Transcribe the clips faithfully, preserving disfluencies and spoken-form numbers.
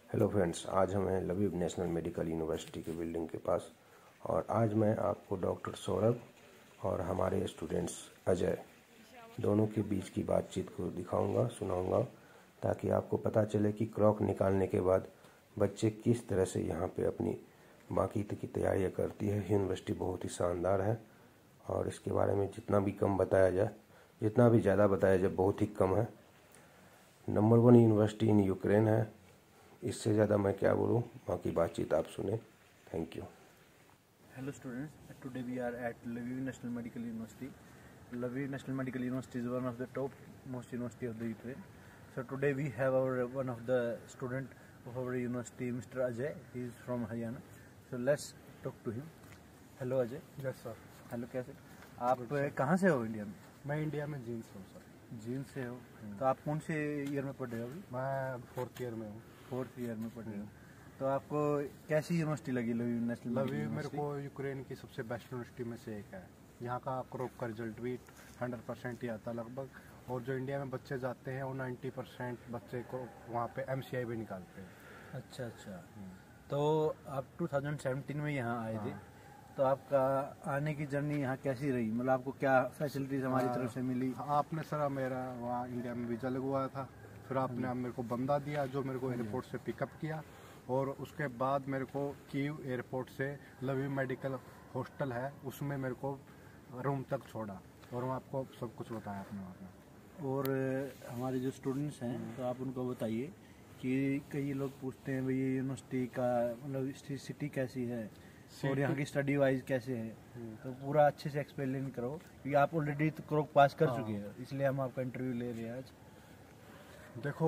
Hello friends, आज हम हैं लवीव नेशनल मेडिकल यूनिवर्सिटी की बिल्डिंग के पास और आज मैं आपको डॉक्टर सौरभ और हमारे स्टूडेंट्स अजय दोनों के बीच की बातचीत को दिखाऊंगा, सुनाऊंगा, ताकि आपको पता चले कि क्रॉक निकालने के बाद बच्चे किस तरह से यहाँ पे अपनी बाकी की तैयारियाँ करती है। यूनिवर्सिटी बहुत ही शानदार है और इसके बारे में जितना भी कम बताया जाए, जितना भी ज़्यादा बताया जाए, बहुत ही कम है। Number one university in Ukraine है। इससे ज़्यादा मैं क्या बोलूँ, बाकी बातचीत आप सुने। Thank you. Hello students, today we are at Lviv National Medical University. Lviv National Medical University is one of the top most university of the Ukraine. So today we have our one of the student of our university, Mister Ajay. He is from Haryana. So let's talk to him. Hello Ajay. Yes sir. Hello, कैसे आप कहाँ से हो India में? मैं India में जींद से हूँ सर। जींद से हो, तो आप कौन से ईयर में पढ़ रहे हो अभी? मैं फोर्थ ईयर में हूँ। फोर्थ ईयर में पढ़ रहे हो, तो आपको कैसी यूनिवर्सिटी लगी लवीव नेशनल? लवीव मेरे को यूक्रेन की सबसे बेस्ट यूनिवर्सिटी में से एक है। यहाँ का क्रॉक का रिजल्ट भी हंड्रेड परसेंट ही आता लगभग, और जो इंडिया में बच्चे जाते हैं वो नाइन्टी परसेंट बच्चे को वहाँ पे एम सी आई भी निकालते हैं। अच्छा अच्छा। तो आप टू थाउजेंड सेवेंटीन में यहाँ आए थे, तो आपका आने की जर्नी यहाँ कैसी रही? मतलब आपको क्या फैसिलिटीज हमारी तरफ से मिली? आपने सर मेरा वहाँ इंडिया में वीज़ा लगवाया था, फिर आपने मेरे को बंदा दिया जो मेरे को एयरपोर्ट से पिकअप किया, और उसके बाद मेरे को कीव एयरपोर्ट से लवीव मेडिकल हॉस्टल है उसमें मेरे को रूम तक छोड़ा, और मैं आपको सब कुछ बताया अपने वहाँ पे। और हमारे जो स्टूडेंट्स हैं तो आप उनको बताइए कि कई लोग पूछते हैं भाई ये यूनिवर्सिटी का मतलब सिटी कैसी है और यहाँ की स्टडी वाइज कैसे है, तो पूरा अच्छे से एक्सप्लेन करो, क्योंकि आप ऑलरेडी तो क्रॉक पास कर चुके हैं, इसलिए हम आपका इंटरव्यू ले रहे हैं आज। देखो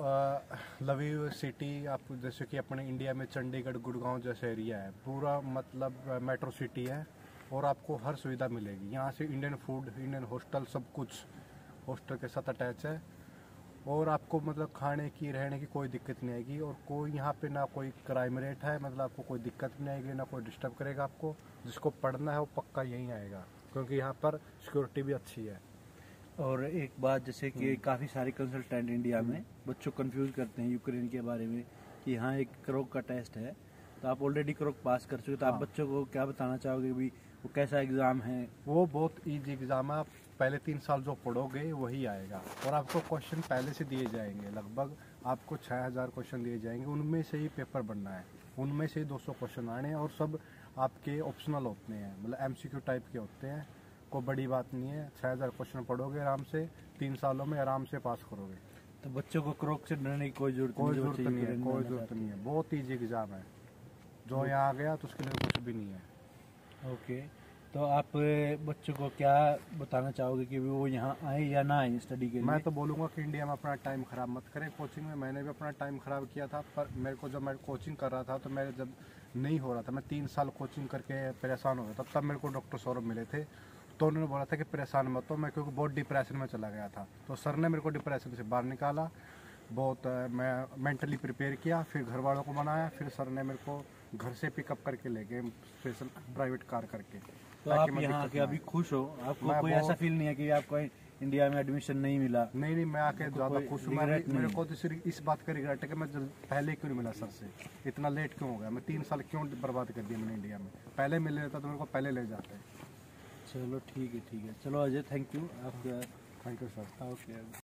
लवीव सिटी आप जैसे कि अपने इंडिया में चंडीगढ़ गुड़गांव जैसे एरिया है, पूरा मतलब मेट्रो सिटी है और आपको हर सुविधा मिलेगी यहाँ से। इंडियन फूड, इंडियन हॉस्टल, सब कुछ हॉस्टल के साथ अटैच है, और आपको मतलब खाने की रहने की कोई दिक्कत नहीं आएगी, और कोई यहाँ पे ना कोई क्राइम रेट है, मतलब आपको कोई दिक्कत नहीं आएगी, ना कोई डिस्टर्ब करेगा आपको। जिसको पढ़ना है वो पक्का यहीं आएगा, क्योंकि यहाँ पर सिक्योरिटी भी अच्छी है। और एक बात, जैसे कि काफ़ी सारे कंसल्टेंट इंडिया में बच्चों को कंफ्यूज करते हैं यूक्रेन के बारे में कि यहाँ एक क्रॉक का टेस्ट है, तो आप ऑलरेडी क्रॉक पास कर चुके, तो आप बच्चों को क्या बताना चाहोगे भी वो कैसा एग्ज़ाम है? वो बहुत ईजी एग्ज़ाम है। आप पहले तीन साल जो पढ़ोगे वही आएगा, और आपको क्वेश्चन पहले से दिए जाएंगे। लगभग आपको छः हज़ार क्वेश्चन दिए जाएंगे, उनमें से ही पेपर बनना है, उनमें से ही दो सौ क्वेश्चन आने हैं, और सब आपके ऑप्शनल होते हैं, मतलब एम सी क्यू टाइप के होते हैं। कोई बड़ी बात नहीं है, छः हज़ार क्वेश्चन पढ़ोगे आराम से, तीन सालों में आराम से पास करोगे। तो बच्चों को क्रॉक से डरने की कोई जरूरत कोई जरूरत नहीं है, कोई जरूरत नहीं है। बहुत ईजी एग्ज़ाम है, जो यहाँ आ गया तो उसके लिए कुछ भी नहीं है। ओके, तो आप बच्चों को क्या बताना चाहोगे कि वो यहाँ आए या ना आए स्टडी के लिए? मैं तो बोलूँगा कि इंडिया में अपना टाइम ख़राब मत करें कोचिंग में। मैंने भी अपना टाइम ख़राब किया था, पर मेरे को जब मैं कोचिंग कर रहा था तो मेरे जब नहीं हो रहा था, मैं तीन साल कोचिंग करके परेशान हो गया था, तब मेरे को डॉक्टर सौरभ मिले थे, तो उन्होंने बोला था कि परेशान मत हो। मैं क्योंकि बहुत डिप्रेशन में चला गया था, तो सर ने मेरे को डिप्रेशन से बाहर निकाला, बहुत मैं मेंटली प्रिपेयर किया, फिर घर वालों को बनाया, फिर सर ने मेरे को घर से पिकअप करके ले गए स्पेशल प्राइवेट कार करके। तो आप यहाँ आके अभी खुश हो? आपको कोई ऐसा फील नहीं है कि आपको इंडिया में एडमिशन नहीं मिला? नहीं नहीं, मैं आके ज़्यादा खुश हूँ। मेरे को तो सिर्फ इस बात का रिग्रेट है कि मैं पहले क्यों नहीं मिला सर से, इतना लेट क्यों हो गया, मैं तीन साल क्यों बर्बाद कर दिया मैंने इंडिया में। पहले मिल लेता तो मेरे को पहले ले जाते। चलो ठीक है ठीक है, चलो अजय, थैंक यू। आप थैंक यू सर। ओके।